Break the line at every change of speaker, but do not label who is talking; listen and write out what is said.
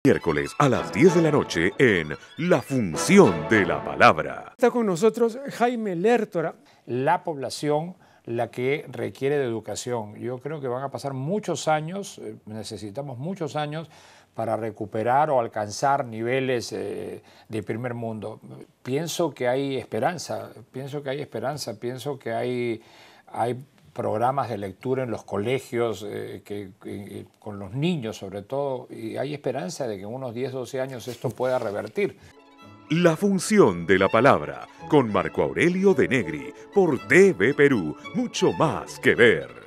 Miércoles a las 10 de la noche en La Función de la Palabra.
Está con nosotros Jaime Lertora.
La población la que requiere de educación. Yo creo que van a pasar muchos años, necesitamos muchos años para recuperar o alcanzar niveles de primer mundo. Pienso que hay esperanza, pienso que hay programas de lectura en los colegios, con los niños sobre todo, y hay esperanza de que en unos 10 o 12 años esto pueda revertir.
La Función de la Palabra, con Marco Aurelio de Negri, por TV Perú, mucho más que ver.